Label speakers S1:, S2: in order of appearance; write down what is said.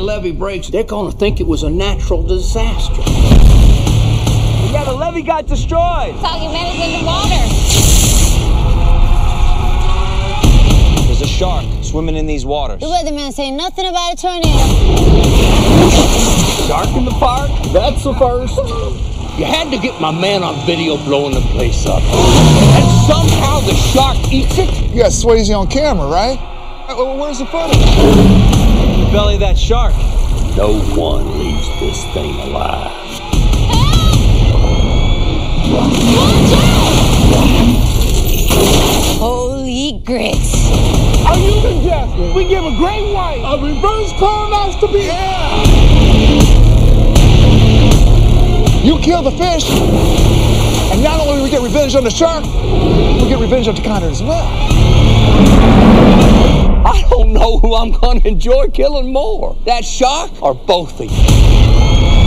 S1: levee breaks, they're gonna think it was a natural disaster.
S2: Yeah, the levee got destroyed.
S3: Soggy Meadows in the water.
S2: There's a shark swimming in these waters.
S3: The weatherman saying nothing about a tornado.
S1: Shark in the park? That's the first. You had to get my man on video blowing the place up. And somehow the shark eats it?
S4: You got Swayze on camera, right? Where's the footage?
S2: The belly of that shark.
S1: No one leaves this thing alive.
S3: Holy grits.
S4: Are you suggesting we give a great white a reverse colonoscopy? Yeah! You kill the fish, and not only do we get revenge on the shark, we get revenge on the conner as well.
S1: I don't know who I'm gonna enjoy killing more, that shark or both of you.